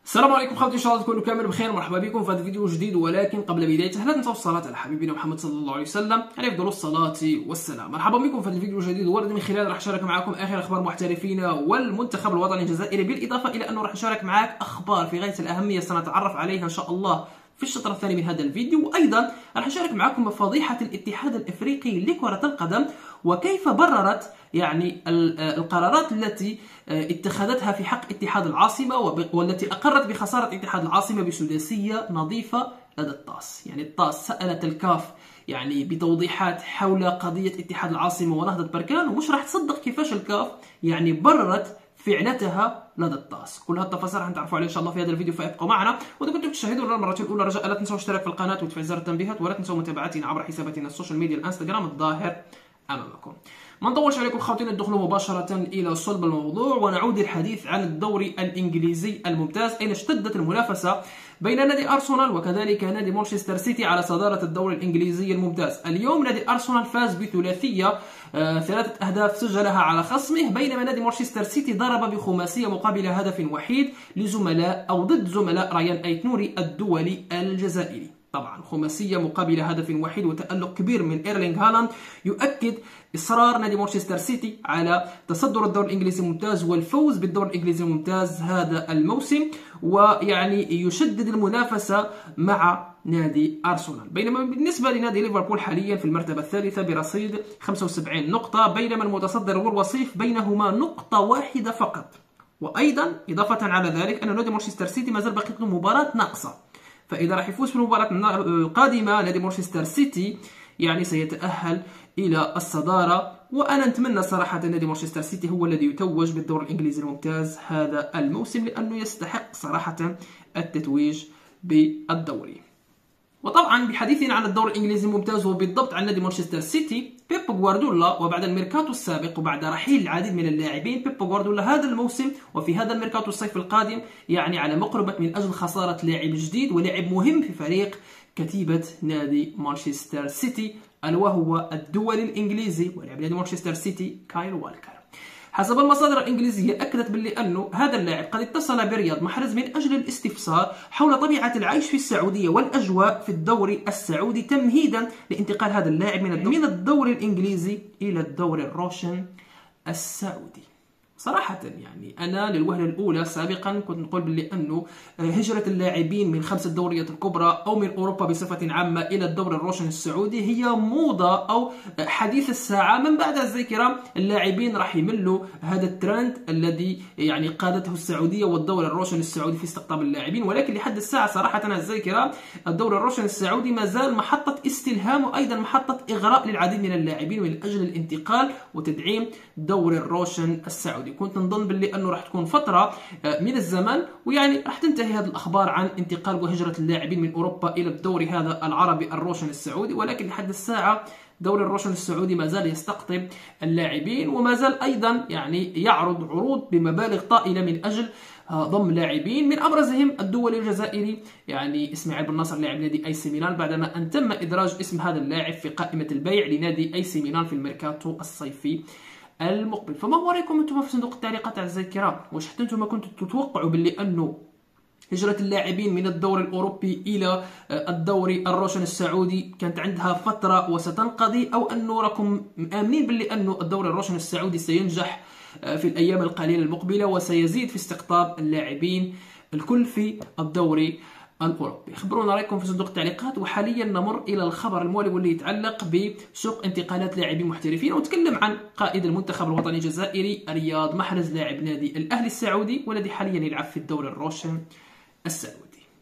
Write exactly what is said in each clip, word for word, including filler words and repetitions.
السلام عليكم خوتي، ان شاء الله تكونوا كامل بخير. مرحبا بكم في هذا الفيديو جديد، ولكن قبل بدايته لا تنسوا الصلاه على حبيبنا محمد صلى الله عليه وسلم عليه افضل الصلاه والسلام. مرحبا بكم في هذا الفيديو الجديد، والذي من خلاله راح اشارك معكم اخر اخبار محترفين والمنتخب الوطني الجزائري، بالاضافه الى انه راح اشارك معك اخبار في غايه الاهميه سنتعرف عليها ان شاء الله في الشطر الثاني من هذا الفيديو. وايضا راح اشارك معكم فضيحه الاتحاد الافريقي لكره القدم، وكيف بررت يعني القرارات التي اتخذتها في حق اتحاد العاصمه، والتي اقرت بخساره اتحاد العاصمه بسداسيه نظيفه لدى الطاس. يعني الطاس سالت الكاف يعني بتوضيحات حول قضيه اتحاد العاصمه ونهضه بركان، ومش راح تصدق كيفاش الكاف يعني بررت فعلتها لدى الطاس. كل هذه التفاصيل راح نتعرفوا عليها ان شاء الله في هذا الفيديو، فابقوا معنا. واذا كنتم تشاهدونا للمره الاولى رجاء لا تنسوا الاشتراك في القناه وتفعيل زر التنبيهات، ولا تنسوا متابعتنا عبر حساباتنا السوشيال ميديا الانستغرام الظاهر امامكم. ما نطولش عليكم خواتنا، ندخل مباشره الى صلب الموضوع ونعود الحديث عن الدوري الانجليزي الممتاز، اين اشتدت المنافسه بين نادي ارسنال وكذلك نادي مانشستر سيتي على صداره الدوري الانجليزي الممتاز. اليوم نادي ارسنال فاز بثلاثيه، آه ثلاثه اهداف سجلها على خصمه، بينما نادي مانشستر سيتي ضرب بخماسيه مقابل هدف وحيد لزملاء او ضد زملاء ريان ايت نوري الدولي الجزائري. طبعا خماسيه مقابل هدف وحيد وتألق كبير من ايرلينغ هالاند يؤكد اصرار نادي مانشستر سيتي على تصدر الدوري الانجليزي الممتاز والفوز بالدوري الانجليزي الممتاز هذا الموسم، ويعني يشدد المنافسه مع نادي ارسنال. بينما بالنسبه لنادي ليفربول حاليا في المرتبه الثالثه برصيد خمسة وسبعين نقطه، بينما المتصدر والوصيف بينهما نقطه واحده فقط. وايضا اضافه على ذلك ان نادي مانشستر سيتي ما زال باقي له مباراه ناقصه، فإذا راح يفوز في المباراة القادمة نادي مانشستر سيتي يعني سيتأهل إلى الصدارة. وأنا نتمنى صراحة نادي مانشستر سيتي هو الذي يتوج بالدوري الإنجليزي الممتاز هذا الموسم، لأنه يستحق صراحة التتويج بالدوري. وطبعا بحديثنا عن الدوري الانجليزي الممتاز وبالضبط عن نادي مانشستر سيتي، بيب غوارديولا وبعد الميركاتو السابق وبعد رحيل العديد من اللاعبين، بيب غوارديولا هذا الموسم وفي هذا الميركاتو الصيف القادم يعني على مقربة من اجل خسارة لاعب جديد ولاعب مهم في فريق كتيبة نادي مانشستر سيتي، الا وهو الدولي الانجليزي ولاعب نادي مانشستر سيتي كايل والكر. حسب المصادر الإنجليزية أكدت باللي أنه هذا اللاعب قد اتصل برياض محرز من أجل الاستفسار حول طبيعة العيش في السعودية والأجواء في الدوري السعودي، تمهيدا لانتقال هذا اللاعب من الدوري الإنجليزي إلى الدوري الروشن السعودي. صراحة يعني أنا للوهلة الأولى سابقا كنت نقول باللي أنه هجرة اللاعبين من خمس الدوريات الكبرى أو من أوروبا بصفة عامة إلى الدوري الروشن السعودي هي موضة أو حديث الساعة. من بعد الذاكرة اللاعبين راح يملوا هذا الترند الذي يعني قادته السعودية والدوري الروشن السعودي في استقطاب اللاعبين، ولكن لحد الساعة صراحة أنا الذاكرة الدوري الروشن السعودي ما زال محطة استلهام وأيضا محطة إغراء للعديد من اللاعبين من أجل الانتقال وتدعيم دوري الروشن السعودي. كنت نظن باللي انه راح تكون فتره من الزمن ويعني راح تنتهي هذه الاخبار عن انتقال وهجره اللاعبين من اوروبا الى الدوري هذا العربي الروشن السعودي، ولكن لحد الساعه دوري الروشن السعودي ما زال يستقطب اللاعبين وما زال ايضا يعني يعرض عروض بمبالغ طائله من اجل ضم لاعبين، من ابرزهم الدولي الجزائري يعني اسماعيل بن ناصر لاعب نادي اي سي ميلان، بعدما ان تم ادراج اسم هذا اللاعب في قائمه البيع لنادي اي سي ميلان في الميركاتو الصيفي المقبل. فما هو رايكم انتم في صندوق التعليقات اعزائي الكرام؟ واش حتى انتم كنتوا تتوقعوا باللي انه هجرة اللاعبين من الدوري الأوروبي إلى الدوري الروشن السعودي كانت عندها فترة وستنقضي، أو أنه راكم آمنين باللي أنه الدوري الروشن السعودي سينجح في الأيام القليلة المقبلة وسيزيد في استقطاب اللاعبين الكل في الدوري الأوروبي؟ خبرونا رأيكم في صندوق التعليقات. وحاليا نمر إلى الخبر المولي واللي يتعلق بسوق انتقالات لاعبين محترفين، ونتكلم عن قائد المنتخب الوطني الجزائري رياض محرز لاعب نادي الأهلي السعودي والذي حاليا يلعب في الدوري الروشن السعودي.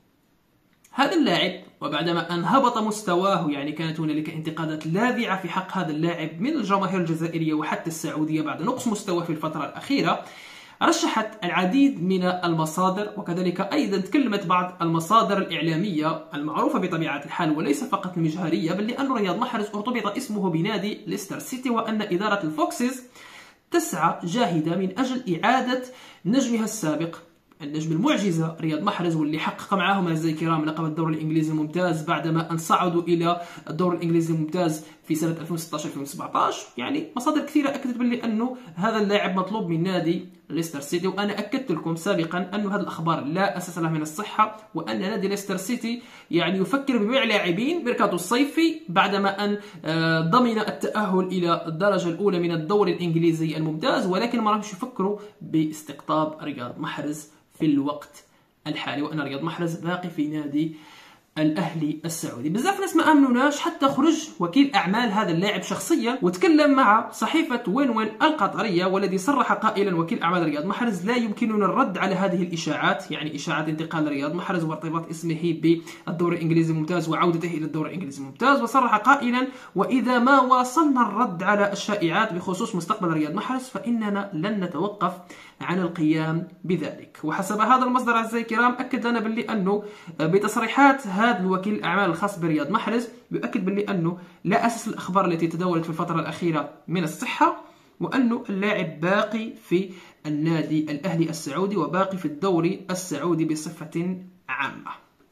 هذا اللاعب وبعدما أن هبط مستواه يعني كانت هنالك انتقادات لاذعة في حق هذا اللاعب من الجماهير الجزائرية وحتى السعودية بعد نقص مستواه في الفترة الأخيرة، رشحت العديد من المصادر وكذلك أيضا تكلمت بعض المصادر الإعلامية المعروفة بطبيعة الحال وليس فقط المجهرية باللي أن رياض محرز ارتبط اسمه بنادي ليستر سيتي، وأن إدارة الفوكسز تسعى جاهدة من أجل إعادة نجمها السابق النجم المعجزة رياض محرز، واللي حقق معهم أعزائي الكرام لقب الدوري الإنجليزي الممتاز بعدما أن صعدوا إلى الدوري الإنجليزي الممتاز في سنة ألفين وستة عشر ألفين وسبعة عشر. يعني مصادر كثيرة أكدت باللي أنه هذا اللاعب مطلوب من نادي ليستر سيتي. وأنا أكدت لكم سابقا أن هذه الأخبار لا أساس لها من الصحة، وأن نادي ليستر سيتي يعني يفكر ببيع لاعبين ميركاتو الصيفي بعدما أن ضمن التأهل إلى الدرجة الأولى من الدوري الإنجليزي الممتاز، ولكن ما راهمش يفكروا باستقطاب رياض محرز في الوقت الحالي، وأن رياض محرز باقي في نادي الأهلي السعودي. بزاف ناس ما امنوناش حتى خرج وكيل اعمال هذا اللاعب شخصيا وتكلم مع صحيفه وين وين القطريه، والذي صرح قائلا وكيل اعمال رياض محرز: لا يمكننا الرد على هذه الاشاعات، يعني اشاعات انتقال رياض محرز وارتباط اسمه بالدوري الانجليزي الممتاز وعودته الى الدوري الانجليزي الممتاز. وصرح قائلا: واذا ما واصلنا الرد على الشائعات بخصوص مستقبل رياض محرز فاننا لن نتوقف عن القيام بذلك. وحسب هذا المصدر اعزائي الكرام اكد لنا باللي انه بتصريحات هذا الوكيل الاعمال الخاص برياض محرز يؤكد باللي انه لا اساس الاخبار التي تداولت في الفتره الاخيره من الصحه، وانه اللاعب باقي في النادي الاهلي السعودي وباقي في الدوري السعودي بصفه عامه.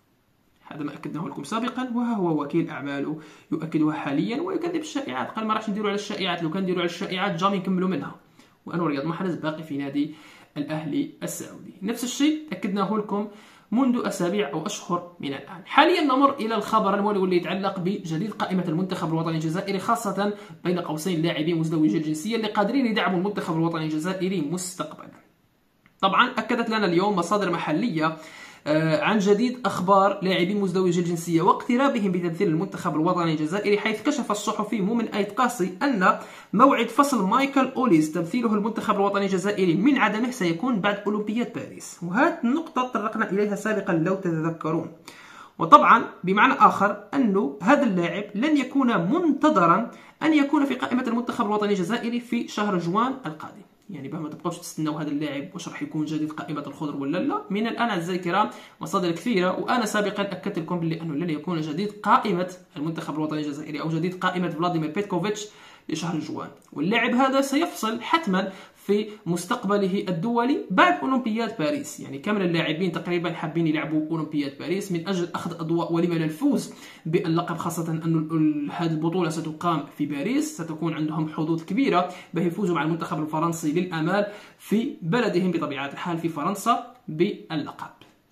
هذا ما اكدناه لكم سابقا، وها هو وكيل اعماله يؤكدها حاليا ويكذب الشائعات. قال ما راحش نديروا على الشائعات، لو كان نديروا على الشائعات جامي نكملوا منها، وأنه رياض محرز باقي في نادي الأهلي السعودي. نفس الشيء أكدناه لكم منذ أسابيع أو أشهر من الآن. حاليا نمر إلى الخبر المولي واللي يتعلق بجديد قائمة المنتخب الوطني الجزائري، خاصة بين قوسين لاعبين مزدوجي الجنسية اللي قادرين يدعموا المنتخب الوطني الجزائري مستقبلا. طبعا أكدت لنا اليوم مصادر محلية عن جديد أخبار لاعبين مزدوجي الجنسية واقترابهم بتمثيل المنتخب الوطني الجزائري، حيث كشف الصحفي مؤمن آيت قاسي أن موعد فصل مايكل أوليز تمثيله المنتخب الوطني الجزائري من عدمه سيكون بعد أولمبياد باريس. وهذه النقطة تطرقنا إليها سابقا لو تتذكرون. وطبعا بمعنى آخر أنه هذا اللاعب لن يكون منتظرا أن يكون في قائمة المنتخب الوطني الجزائري في شهر جوان القادم، يعني ما تبقاوش تستناو هذا اللاعب واش راح يكون جديد قائمه الخضر ولا لا. من الان اعزائي الكرام مصادر كثيره، وانا سابقا اكدت لكم باللي انه لن يكون جديد قائمه المنتخب الوطني الجزائري او جديد قائمه فلاديمير بيتكوفيتش لشهر جوان، واللاعب هذا سيفصل حتما في مستقبله الدولي بعد أولمبياد باريس. يعني كامل اللاعبين تقريبا حابين يلعبوا أولمبياد باريس من أجل أخذ أضواء ولما لا الفوز باللقب، خاصة أن هذه البطولة ستقام في باريس، ستكون عندهم حظوظ كبيرة به يفوزوا مع المنتخب الفرنسي للآمال في بلدهم بطبيعة الحال في فرنسا باللقب.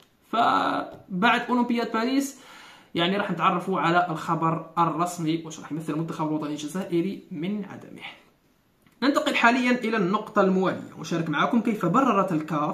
فبعد أولمبياد باريس يعني راح نتعرفوا على الخبر الرسمي واش راح يمثل المنتخب الوطني الجزائري من عدمه. ننتقل حاليا إلى النقطة الموالية وأشارك معكم كيف بررت الكاف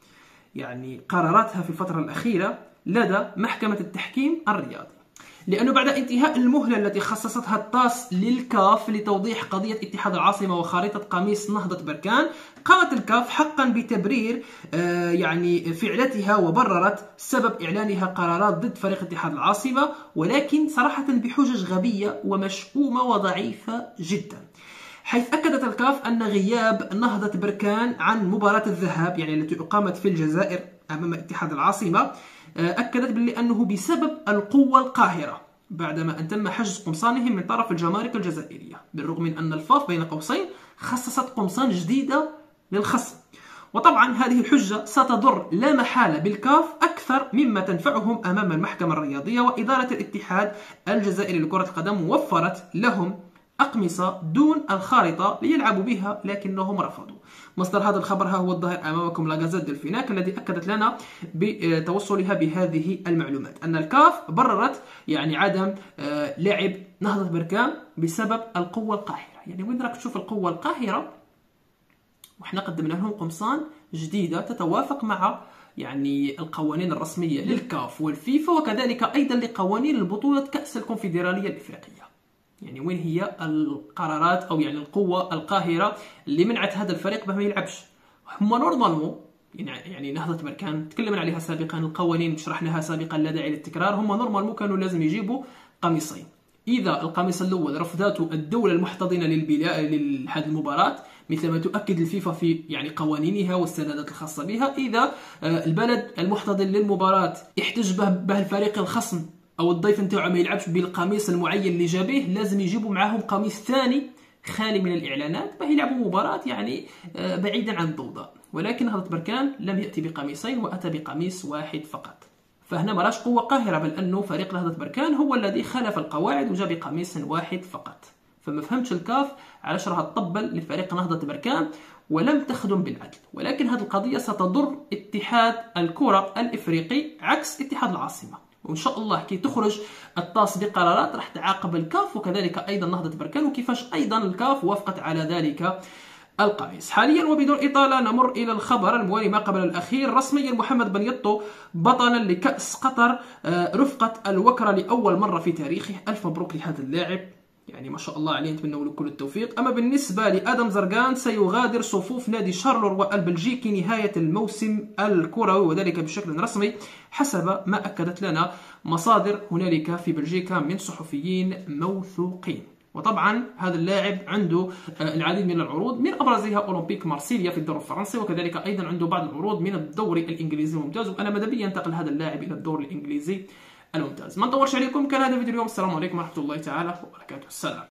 يعني قراراتها في الفترة الأخيرة لدى محكمة التحكيم الرياضي، لأنه بعد انتهاء المهلة التي خصصتها الطاس للكاف لتوضيح قضية اتحاد العاصمة وخارطة قميص نهضة بركان، قامت الكاف حقا بتبرير آه يعني فعلتها وبررت سبب إعلانها قرارات ضد فريق اتحاد العاصمة، ولكن صراحة بحجج غبية ومشؤومة وضعيفة جدا، حيث أكدت الكاف أن غياب نهضة بركان عن مباراة الذهاب يعني التي أقامت في الجزائر أمام اتحاد العاصمة، أكدت باللي أنه بسبب القوة القاهرة بعدما أن تم حجز قمصانهم من طرف الجمارك الجزائرية، بالرغم من أن الفاف بين قوسين خصصت قمصان جديدة للخصم. وطبعا هذه الحجة ستضر لا محالة بالكاف أكثر مما تنفعهم أمام المحكمة الرياضية، وإدارة الاتحاد الجزائري لكرة القدم وفرت لهم أقمصة دون الخارطة ليلعبوا بها لكنهم رفضوا. مصدر هذا الخبر ها هو الظاهر أمامكم لا غازيت دو الفيناك، الذي أكدت لنا بتوصلها بهذه المعلومات أن الكاف بررت يعني عدم لعب نهضة بركان بسبب القوة القاهرة. يعني وين راك تشوف القوة القاهرة وإحنا قدمنا لهم قمصان جديدة تتوافق مع يعني القوانين الرسمية للكاف والفيفا، وكذلك أيضا لقوانين البطولة كأس الكونفدرالية الإفريقية. يعني وين هي القرارات او يعني القوه القاهره اللي منعت هذا الفريق باه ما يلعبش؟ هم نورمالمون يعني نهضه بركان تكلمنا عليها سابقا، القوانين شرحناها سابقا لا داعي للتكرار، هم نورمالمون كانوا لازم يجيبوا قميصين. اذا القميص الاول رفضته الدوله المحتضنه للبناء لهذه المباراه مثل ما تؤكد الفيفا في يعني قوانينها والسندات الخاصه بها، اذا البلد المحتضن للمباراه احتج به الفريق الخصم او الضيف نتاعو ما يلعبش بالقميص المعين اللي جابيه، لازم يجيبوا معاهم قميص ثاني خالي من الاعلانات باه يلعبوا مباراه يعني بعيدا عن الضوضاء. ولكن نهضة بركان لم ياتي بقميصين واتى بقميص واحد فقط، فهنا مراش قوه قاهره، بل انه فريق نهضة بركان هو الذي خالف القواعد وجاب قميص واحد فقط. فما فهمتش الكاف علاش راها تطبل لفريق نهضة بركان ولم تخدم بالعدل، ولكن هذه القضية ستضر اتحاد الكرة الإفريقي عكس اتحاد العاصمة. وإن شاء الله كي تخرج الطاس بقرارات راح تعاقب الكاف وكذلك أيضا نهضة بركان، وكيفاش أيضا الكاف وافقت على ذلك القميص. حاليا وبدون إطالة نمر إلى الخبر الموالي ما قبل الأخير. رسميا محمد بن يطو بطلا لكأس قطر رفقة الوكرة لأول مرة في تاريخه. ألف مبروك لهذا اللاعب، يعني ما شاء الله عليه، نتمنى له كل التوفيق. أما بالنسبة لآدم زرقان سيغادر صفوف نادي شارلوروا البلجيكي نهاية الموسم الكروي، وذلك بشكل رسمي حسب ما أكدت لنا مصادر هنالك في بلجيكا من صحفيين موثوقين. وطبعا هذا اللاعب عنده العديد من العروض، من ابرزها اولمبيك مارسيليا في الدوري الفرنسي، وكذلك ايضا عنده بعض العروض من الدوري الانجليزي الممتاز، وانا ماذا بي ينتقل هذا اللاعب الى الدوري الانجليزي الممتاز. ما نطولش عليكم، كان هذا فيديو اليوم. السلام عليكم ورحمه الله تعالى وبركاته. السلام.